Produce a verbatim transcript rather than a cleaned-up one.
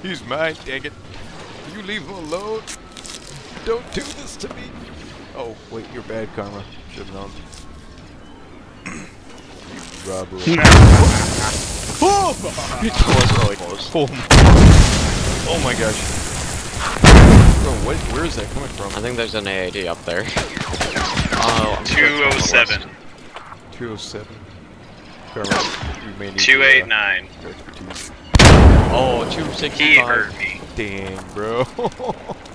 He's mine, dang it. You leave him alone. Don't do this to me. Oh, wait, you're bad, Karma. Should've known. You robber. Oh! It was really close. Oh, oh my gosh. Bro, what, where is that coming from? I think there's an A A T up there. Oh, two oh seven. two oh seven. Karma, you may need two eighty-nine. to, uh, expertise. oh, two sixty-five. He hurt me. Dang, bro.